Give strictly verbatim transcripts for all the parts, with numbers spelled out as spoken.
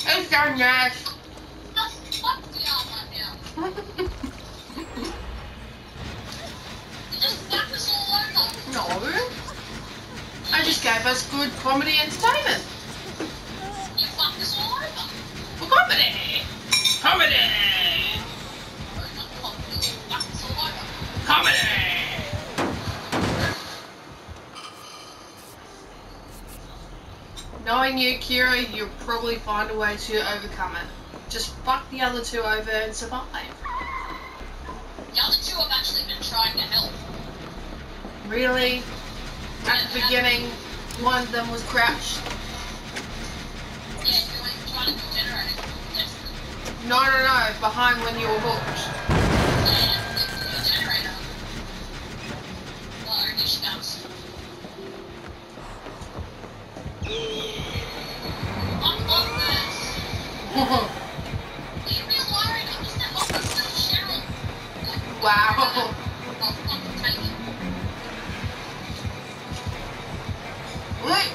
It's done, yes. No. I just gave us good comedy entertainment. You fucked us all over. For comedy. Comedy. Comedy. Knowing you, Kyra, you'll probably find a way to overcome it. Just fuck the other two over and survive. The other two have actually been trying to help. Really? At the beginning, one of them was crouched. Yeah, doing, trying to do generating. No, no, no, behind when you were hooked. Yeah, the generator. Well, here she comes. Fuck off this. Leave me alone. I'm just that office little Cheryl. Wow. I'll fucking take it. Wait.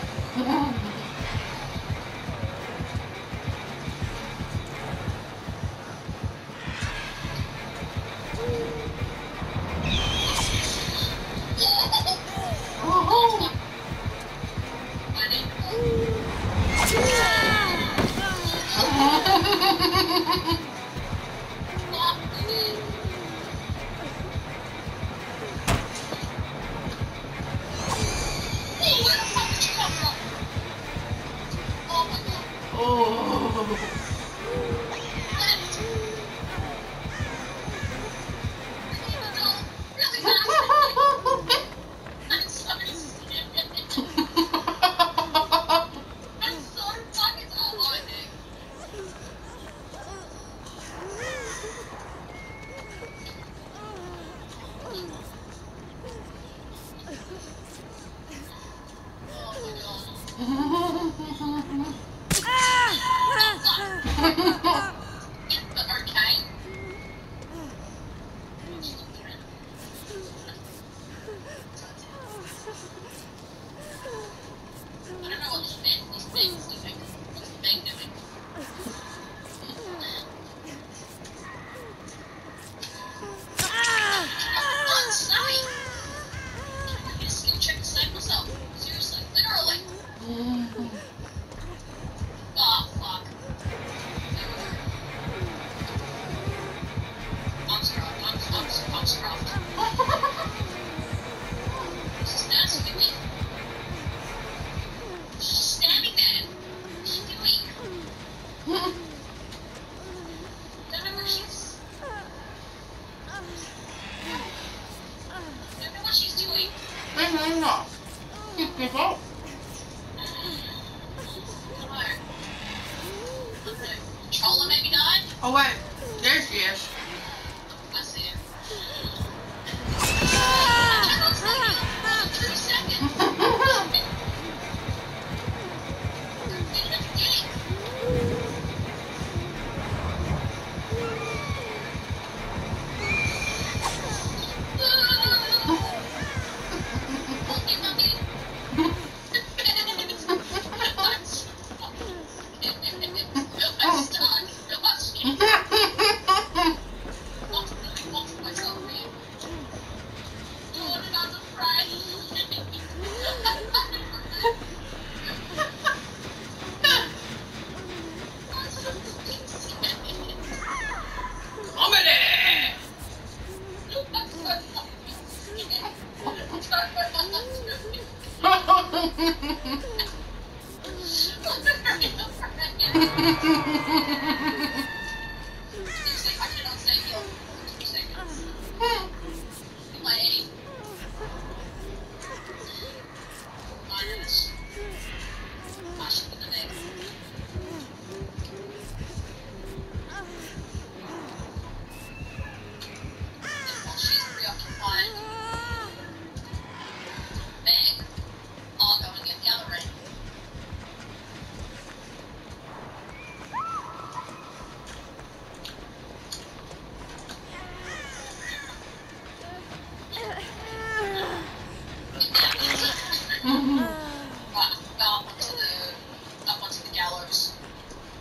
Oh wait, there she is. I see it.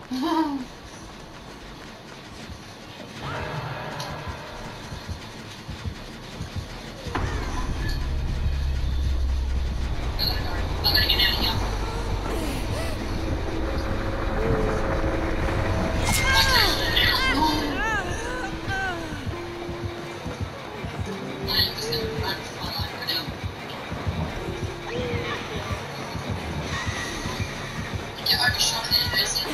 I'm gonna get out of here. I'm just gonna run for my life right now. Get overshot in the nursing.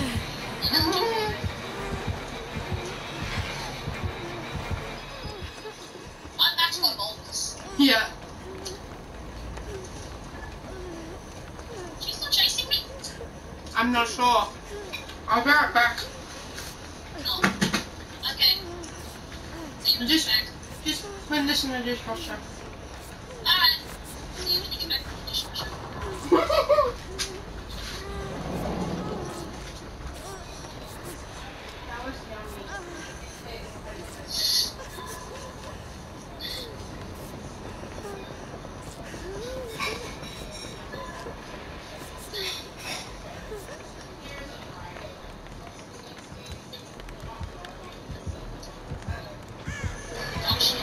I'm back to my boldness. Yeah. She's not chasing me. I'm not sure. I'll be right back. No. Okay. See you when you Just, get back. just put this in the dishwasher. Alright. See you when you get back from the dishwasher. That was yummy. Oh shit.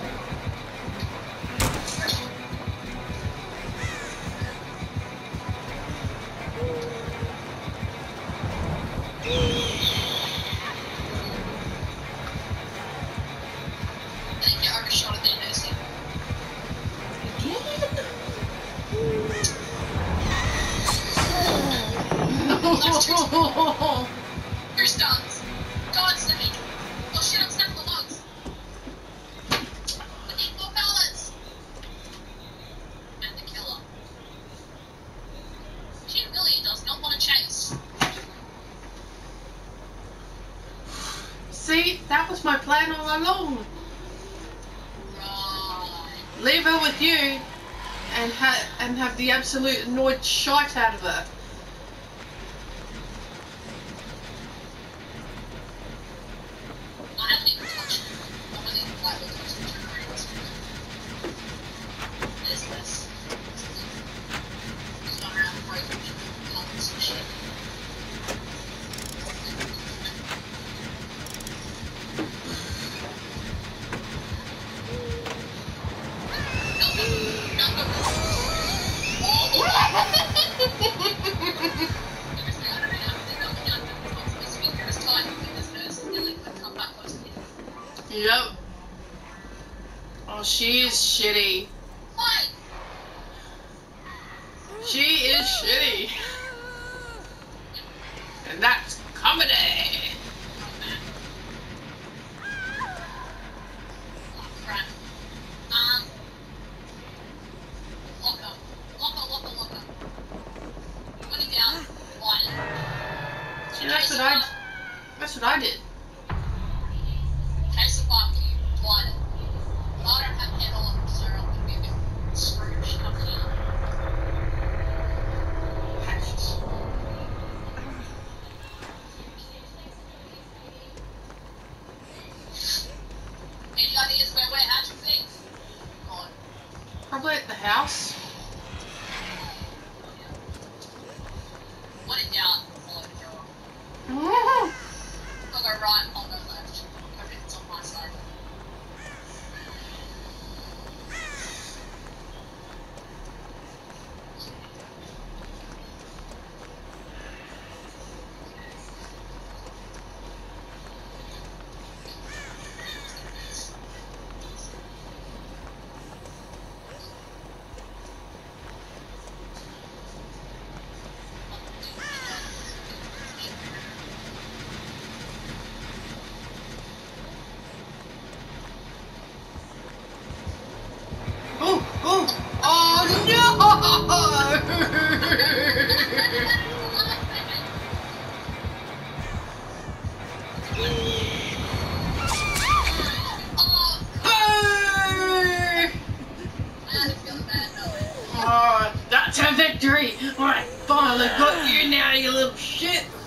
I think you overshot it there, nursing. Who starts? God sake! Oh shit, I'm stuck in the logs! I need more pallets! And the killer. She really does not want to chase. See, that was my plan all along. Right. Leave her with you, and ha and have the absolute annoyed shite out of her. I haven't even touched it. I haven't even lightly touched the generators. What is this? It's not around broken pallets and shit. Yep. Oh, she is shitty. She is shitty. And that's comedy. See, that's what I, that's what I did. Case of barbecue, light it. But I don't have head on, so I'm gonna be a bit scrooge up here. Any ideas where we're at, you think? God. Probably at the house. When in doubt, follow the door. Mm-hmm. I'll go right, I'll go left. Hoping it's on my side. Oh, oh, oh no! Hey! Oh, that's a victory! I finally got you now, you little shit!